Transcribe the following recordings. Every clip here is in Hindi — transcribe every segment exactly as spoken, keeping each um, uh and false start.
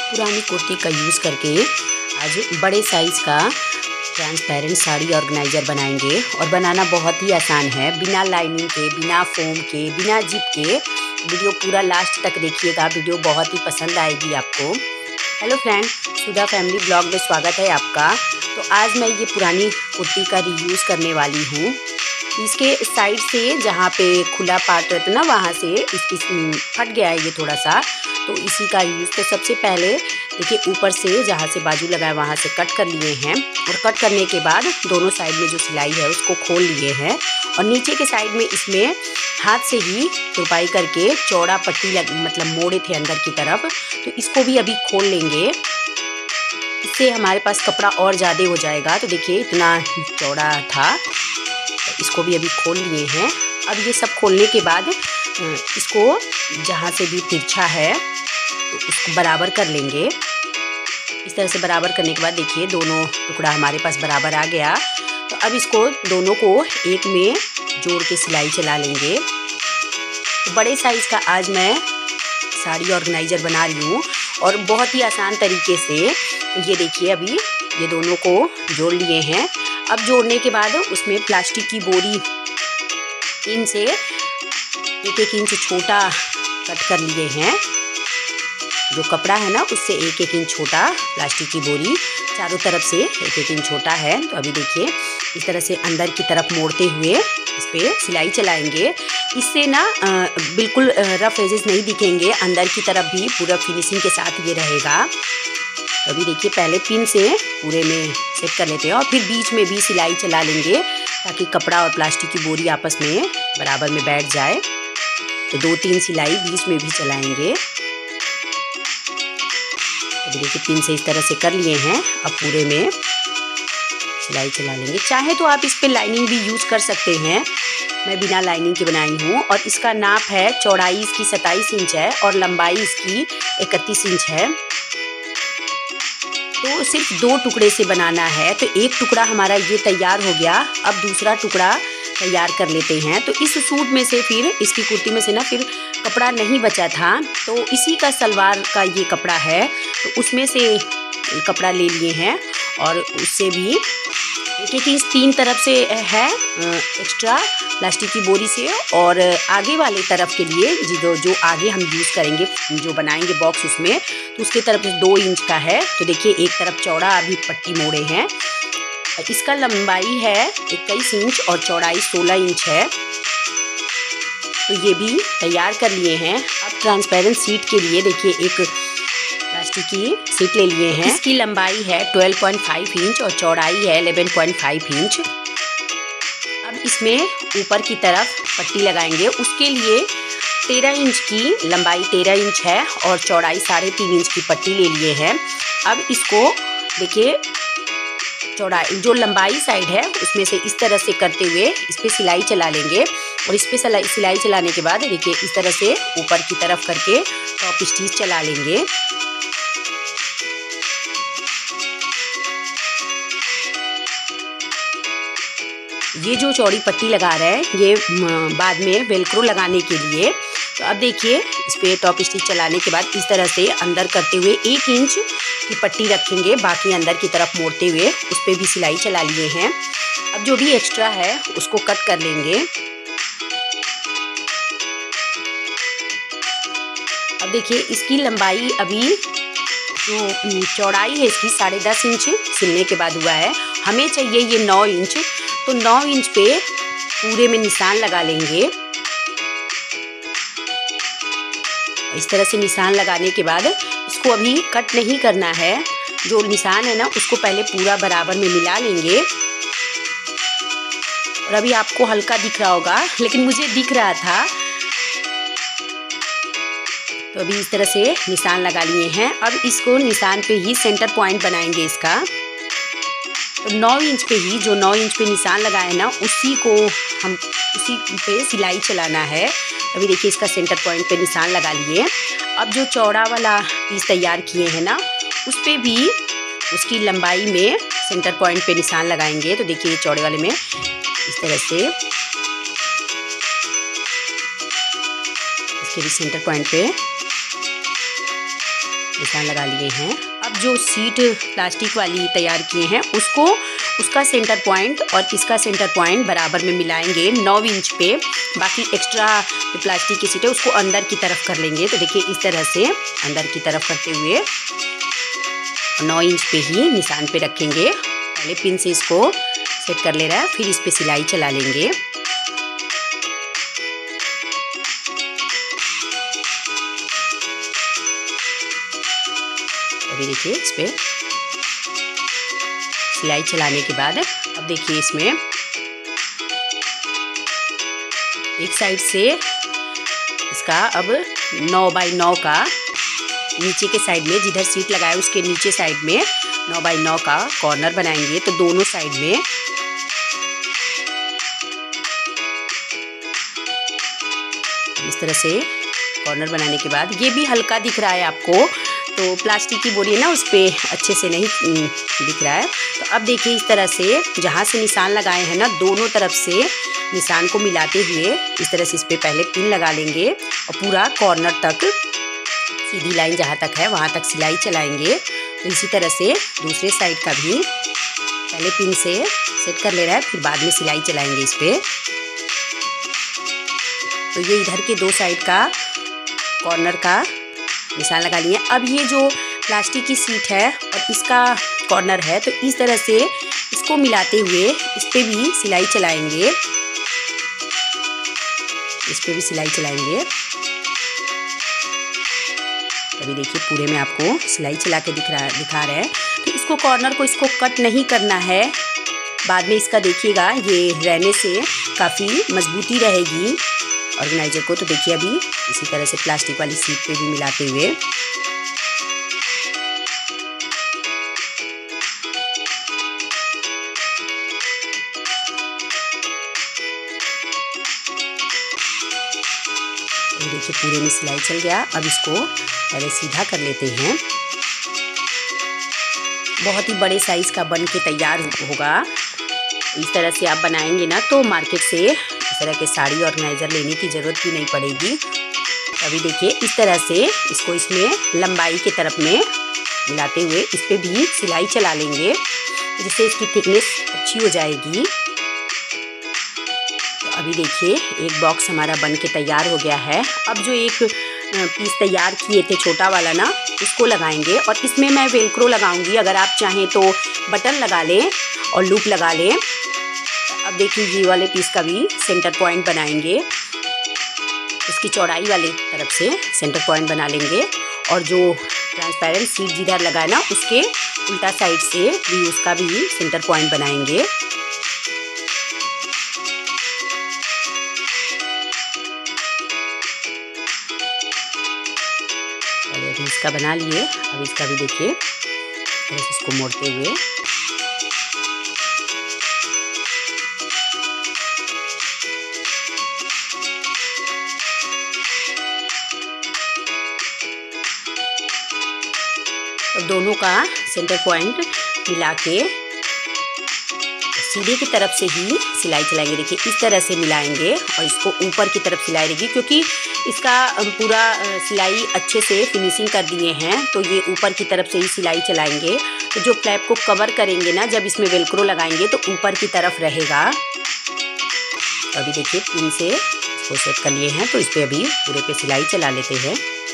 पुरानी कुर्ती का यूज़ करके आज बड़े साइज़ का ट्रांसपेरेंट साड़ी ऑर्गेनाइज़र बनाएंगे। और बनाना बहुत ही आसान है, बिना लाइनिंग के, बिना फोम के, बिना जिप के। वीडियो पूरा लास्ट तक देखिएगा, वीडियो बहुत ही पसंद आएगी आपको। Hello friend, Sudha family blog में स्वागत है आपका। तो आज मैं ये पुरानी कुर्ती का रीयूज़ करने वाली हूँ। इसके साइड से जहाँ पे खुला पार्ट रहता है ना, वहाँ से इसकी फट गया है ये थोड़ा सा, तो इसी का यूज़। तो सबसे पहले देखिए, ऊपर से जहाँ से बाजू लगा है वहाँ से कट कर लिए हैं। और कट करने के बाद दोनों साइड में जो सिलाई है उसको खोल लिए हैं। और नीचे के साइड में इसमें हाथ से ही तुरपाई करके चौड़ा पट्टी लग मतलब मोड़े थे अंदर की तरफ, तो इसको भी अभी खोल लेंगे। इससे हमारे पास कपड़ा और ज़्यादा हो जाएगा। तो देखिए इतना चौड़ा था, इसको भी अभी खोल लिए हैं। अब ये सब खोलने के बाद इसको जहाँ से भी तिरछा है तो उसको बराबर कर लेंगे। इस तरह से बराबर करने के बाद देखिए दोनों टुकड़ा हमारे पास बराबर आ गया। तो अब इसको दोनों को एक में जोड़ के सिलाई चला लेंगे। तो बड़े साइज़ का आज मैं साड़ी ऑर्गेनाइज़र बना रही हूँ और बहुत ही आसान तरीके से। ये देखिए अभी ये दोनों को जोड़ लिए हैं। अब जोड़ने के बाद उसमें प्लास्टिक की बोरी इन से एक एक इंच छोटा कट कर लिए हैं। जो कपड़ा है ना उससे एक एक इंच छोटा प्लास्टिक की बोरी, चारों तरफ से एक एक इंच छोटा है। तो अभी देखिए इस तरह से अंदर की तरफ मोड़ते हुए इस पर सिलाई चलाएंगे। इससे ना बिल्कुल रफ एजेस नहीं दिखेंगे, अंदर की तरफ भी पूरा फिनिशिंग के साथ ये रहेगा। तो अभी देखिए पहले पिन से पूरे में सेट कर लेते हैं और फिर बीच में भी सिलाई चला लेंगे ताकि कपड़ा और प्लास्टिक की बोरी आपस में बराबर में बैठ जाए। तो दो तीन सिलाई बीच में भी चलाएंगे। अभी देखिए पिन से इस तरह से कर लिए हैं। अब पूरे में सिलाई चला लेंगे। चाहे तो आप इस पे लाइनिंग भी यूज़ कर सकते हैं, मैं बिना लाइनिंग के बनाई हूँ। और इसका नाप है, चौड़ाई इसकी सत्ताईस इंच है और लंबाई इसकी इकतीस इंच है। तो सिर्फ दो टुकड़े से बनाना है। तो एक टुकड़ा हमारा ये तैयार हो गया। अब दूसरा टुकड़ा तैयार कर लेते हैं। तो इस सूट में से फिर इसकी कुर्ती में से ना फिर कपड़ा नहीं बचा था, तो इसी का सलवार का ये कपड़ा है, तो उसमें से कपड़ा ले लिए हैं। और उससे भी एक एक इंच तीन तरफ से है एक्स्ट्रा प्लास्टिक की बोरी से। और आगे वाले तरफ के लिए जो जो आगे हम यूज़ करेंगे, जो बनाएंगे बॉक्स, उसमें तो उसके तरफ दो इंच का है। तो देखिए एक तरफ चौड़ा अभी पट्टी मोड़े हैं। इसका लंबाई है इक्कीस इंच और चौड़ाई सोलह इंच है। तो ये भी तैयार कर लिए हैं। अब ट्रांसपेरेंट सीट के लिए देखिए एक प्लास्टिक की सीट ले लिए हैं। इसकी लंबाई है बारह पॉइंट पाँच इंच और चौड़ाई है ग्यारह पॉइंट पाँच इंच। अब इसमें ऊपर की तरफ पट्टी लगाएंगे। उसके लिए तेरह इंच की लंबाई तेरह इंच है और चौड़ाई साढ़े तीन इंच की पट्टी ले लिए हैं। अब इसको देखिए चौड़ाई जो लंबाई साइड है उसमें से इस तरह से करते हुए इस पर सिलाई चला लेंगे। और इस पर सिलाई सिलाई चलाने के बाद देखिए इस तरह से ऊपर की तरफ करके टॉप स्टिच चला लेंगे। ये जो चौड़ी पट्टी लगा रहे हैं ये बाद में वेलक्रो लगाने के लिए। तो अब देखिए इस पर टॉप स्टिच चलाने के बाद इस तरह से अंदर करते हुए एक इंच की पट्टी रखेंगे, बाकी अंदर की तरफ मोड़ते हुए उस पर भी सिलाई चला लिए हैं। अब जो भी एक्स्ट्रा है उसको कट कर लेंगे। अब देखिए इसकी लंबाई अभी जो चौड़ाई है इसकी साढ़े दस इंच सिलने के बाद हुआ है। हमें चाहिए ये नौ इंच, तो नौ इंच पे पूरे में निशान लगा लेंगे। इस तरह से निशान लगाने के बाद इसको अभी कट नहीं करना है। जो निशान है ना उसको पहले पूरा बराबर में मिला लेंगे। और अभी आपको हल्का दिख रहा होगा, लेकिन मुझे दिख रहा था। तो अभी इस तरह से निशान लगा लिए हैं। अब इसको निशान पे ही सेंटर पॉइंट बनाएंगे इसका। तो नौ इंच पे ही जो नौ इंच पे निशान लगाए ना उसी को हम उसी पे सिलाई चलाना है। अभी देखिए इसका सेंटर पॉइंट पे निशान लगा लिए। अब जो चौड़ा वाला पीस तैयार किए हैं ना उस पे भी उसकी लंबाई में सेंटर पॉइंट पे निशान लगाएंगे। तो देखिए चौड़े वाले में इस तरह से इसके भी सेंटर पॉइंट पे निशान लगा लिए हैं। अब जो सीट प्लास्टिक वाली तैयार किए हैं उसको उसका सेंटर पॉइंट और इसका सेंटर पॉइंट बराबर में मिलाएंगे नौ इंच पे। बाकी एक्स्ट्रा जो प्लास्टिक की सीट है उसको अंदर की तरफ कर लेंगे। तो देखिए इस तरह से अंदर की तरफ करते हुए नौ इंच पे ही निशान पे रखेंगे। पहले पिन से इसको सेट कर ले रहा है, फिर इस पे सिलाई चला लेंगे। अभी देखिए इस पे सिलाई चलाने के बाद अब देखिए इसमें एक साइड से इसका अब नौ बाई नौ का नीचे के साइड में जिधर सीट लगाए उसके नीचे साइड में नौ बाई नौ का कॉर्नर बनाएंगे। तो दोनों साइड में इस तरह से कॉर्नर बनाने के बाद ये भी हल्का दिख रहा है आपको, तो प्लास्टिक की बोरी है ना उस पर अच्छे से नहीं दिख रहा है। तो अब देखिए इस तरह से जहाँ से निशान लगाए हैं ना दोनों तरफ से निशान को मिलाते हुए इस तरह से इस पर पहले पिन लगा लेंगे और पूरा कॉर्नर तक सीधी लाइन जहाँ तक है वहाँ तक सिलाई चलाएंगे। तो इसी तरह से दूसरे साइड का भी पहले पिन से सेट कर ले रहा है, फिर बाद में सिलाई चलाएंगे इस पर। तो ये इधर के दो साइड का कॉर्नर का निशान लगा लिए। अब ये जो प्लास्टिक की सीट है और इसका कॉर्नर है तो इस तरह से इसको मिलाते हुए इस पे भी सिलाई चलाएंगे, इस पे भी सिलाई चलाएंगे। अभी देखिए पूरे में आपको सिलाई चला के दिख रहा दिखा रहा है। तो इसको कॉर्नर को इसको कट नहीं करना है, बाद में इसका देखिएगा ये रहने से काफ़ी मजबूती रहेगी ऑर्गेनाइजर को। तो देखिए अभी इसी तरह से प्लास्टिक वाली सीट पे भी मिलाते हुए देखिए पूरे में सिलाई चल गया। अब इसको पहले सीधा कर लेते हैं। बहुत ही बड़े साइज़ का बन के तैयार होगा। इस तरह से आप बनाएंगे ना तो मार्केट से इस तरह के साड़ी ऑर्गेनाइजर लेने की ज़रूरत भी नहीं पड़ेगी। अभी देखिए इस तरह से इसको इसमें लंबाई के तरफ में मिलाते हुए इस पर भी सिलाई चला लेंगे जिससे इसकी थिकनेस अच्छी हो जाएगी। तो अभी देखिए एक बॉक्स हमारा बन के तैयार हो गया है। अब जो एक पीस तैयार किए थे छोटा वाला ना उसको लगाएंगे और इसमें मैं वेलक्रो लगाऊंगी। अगर आप चाहें तो बटन लगा लें और लूप लगा लें। अब देखिए ये वाले पीस का भी सेंटर पॉइंट बनाएंगे, उसकी चौड़ाई वाले तरफ से सेंटर पॉइंट बना लेंगे और जो ट्रांसपेरेंट सीट जिधर लगा है ना उसके उल्टा साइड से भी उसका भी सेंटर पॉइंट बनाएंगे। अभी इसका बना लिए। अब इसका भी देखिए इसको मोड़ते हुए तो दोनों का सेंटर पॉइंट मिला के सीधे की तरफ से ही सिलाई चलाएंगे। देखिए इस तरह से मिलाएंगे और इसको ऊपर की तरफ सिलाई रहेगी क्योंकि इसका पूरा सिलाई अच्छे से फिनिशिंग कर दिए हैं तो ये ऊपर की तरफ से ही सिलाई चलाएंगे। तो जो फ्लैप को कवर करेंगे ना जब इसमें वेलक्रो लगाएंगे तो ऊपर की तरफ रहेगा। तो अभी देखिए पिन से इसको सेट कर लिए हैं तो इस पर अभी पूरे पे सिलाई चला लेते हैं।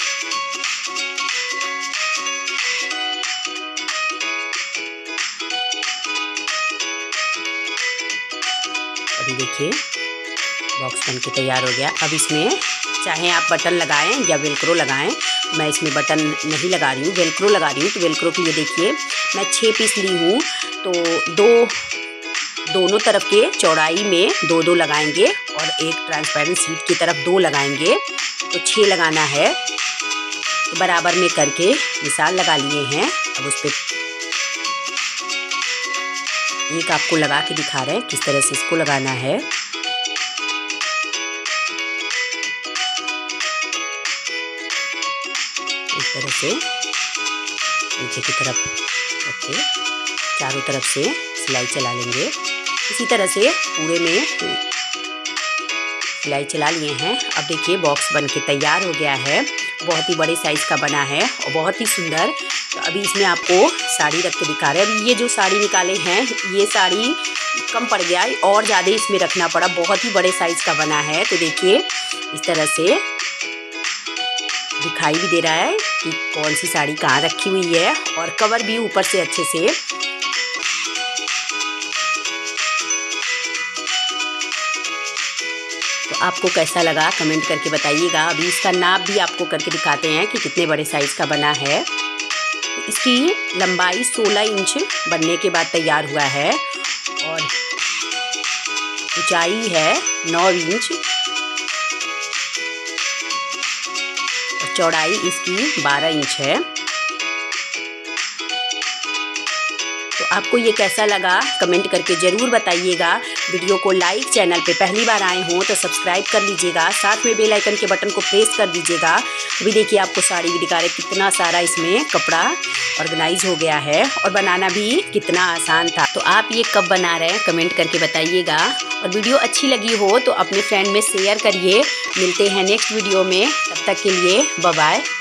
अभी देखिए बॉक्स बन के तैयार हो गया। अब इसमें चाहे आप बटन लगाएं या वेलक्रो लगाएं, मैं इसमें बटन नहीं लगा रही हूँ, वेलक्रो लगा रही हूँ। तो वेलक्रो के लिए देखिए मैं छः पीस ली हूँ तो दो दोनों तरफ के चौड़ाई में दो दो लगाएंगे और एक ट्रांसपेरेंट सीट की तरफ दो लगाएंगे तो छः लगाना है। तो बराबर में करके निशान लगा लिए हैं। अब उस पर एक आपको लगा के दिखा रहे हैं किस तरह से इसको लगाना है। इस तरह से नीचे की तरफ रख के चारों तरफ से सिलाई चला लेंगे। इसी तरह से पूरे में सिलाई चला लिए हैं। अब देखिए बॉक्स बन के तैयार हो गया है। बहुत ही बड़े साइज़ का बना है और बहुत ही सुंदर। तो अभी इसमें आपको साड़ी रख के दिखा रहे हैं। अभी ये जो साड़ी निकाले हैं ये साड़ी कम पड़ गया और ज़्यादा इसमें रखना पड़ा। बहुत ही बड़े साइज़ का बना है। तो देखिए इस तरह से दिखाई भी दे रहा है कि कौन सी साड़ी कहाँ रखी हुई है और कवर भी ऊपर से अच्छे से। तो आपको कैसा लगा कमेंट करके बताइएगा। अभी इसका नाप भी आपको करके दिखाते हैं कि कितने बड़े साइज़ का बना है। तो इसकी लंबाई सोलह इंच बनने के बाद तैयार हुआ है और ऊंचाई है नौ इंच और चौड़ाई इसकी बारह इंच है। तो आपको ये कैसा लगा कमेंट करके ज़रूर बताइएगा। वीडियो को लाइक, चैनल पे पहली बार आए हों तो सब्सक्राइब कर लीजिएगा, साथ में बेल आइकन के बटन को प्रेस कर दीजिएगा। अभी देखिए आपको साड़ी भी दिखा रहे कितना सारा इसमें कपड़ा ऑर्गेनाइज हो गया है और बनाना भी कितना आसान था। तो आप ये कब बना रहे हैं कमेंट करके बताइएगा। और वीडियो अच्छी लगी हो तो अपने फ्रेंड में शेयर करिए। मिलते हैं नेक्स्ट वीडियो में, तब तक के लिए बाय बाय।